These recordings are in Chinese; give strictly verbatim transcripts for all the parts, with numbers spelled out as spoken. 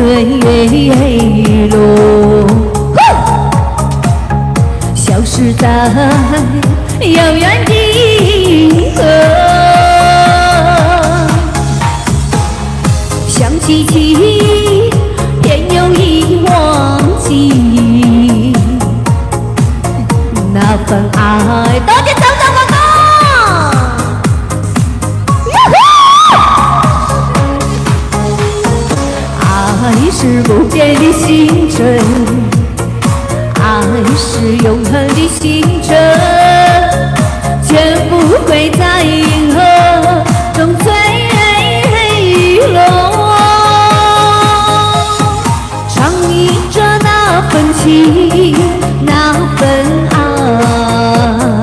落，消失在遥远的银河。想起起，偏又已忘记那份爱。多谢张张哥哥。 爱是不变的星辰，爱是永恒的星辰，全不会在银河中坠落。唱忆着那份情，那份爱，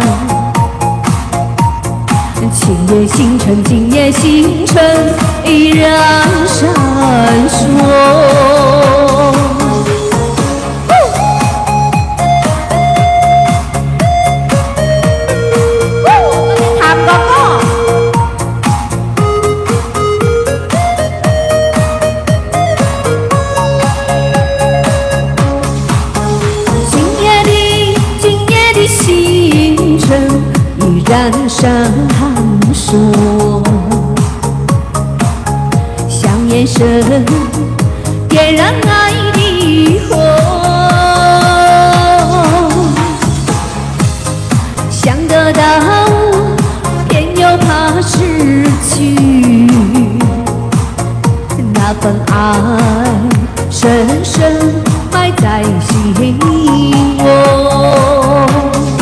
今夜星辰，今夜星辰依然闪烁。 燃闪烁，像眼神点燃爱的火，想得到，偏又怕失去，那份爱深深埋在心窝。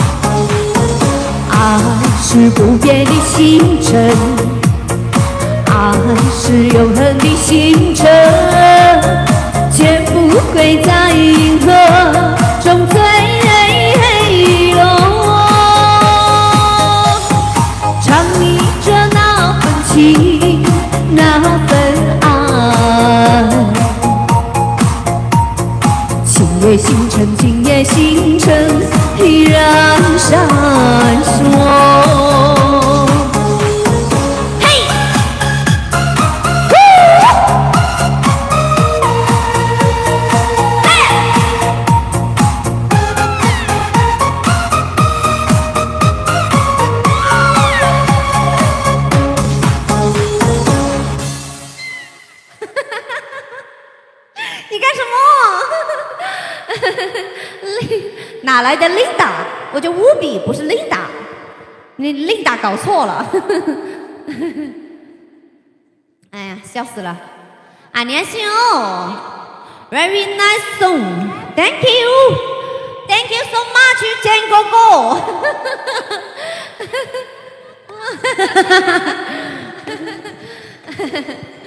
爱是不变的星辰，爱是永恒的星辰，绝不会在银河中坠落。唱忆着那份情，那份爱，今夜星辰，今夜星辰依然闪烁。 你干什么？哪来的琳达？我叫乌比，不是琳达。你琳达搞错了。哎呀，笑死了。안녕하세요。Very nice song. Thank you. Thank you so much, 建哥哥。